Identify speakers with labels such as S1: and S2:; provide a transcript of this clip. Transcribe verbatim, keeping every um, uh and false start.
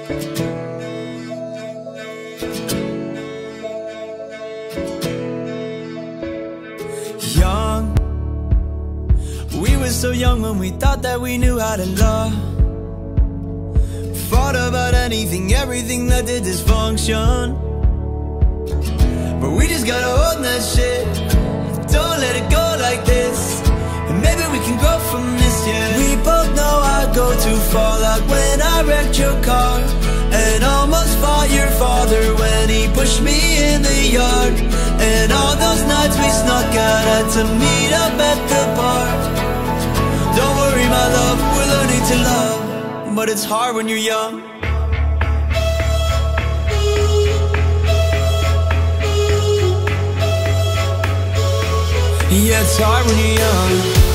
S1: Young, we were so young when we thought that we knew how to love. Fought about anything, everything that did dysfunction. But we just gotta hold that shit, don't let it go like this, and maybe we can grow from this, yeah. We both know I go too far, like when I wrecked your car and almost fought your father when he pushed me in the yard. And all those nights we snuck out, had to meet up at the bar. Don't worry my love, we're learning to love, but it's hard when you're young. Yeah, it's hard when you're young.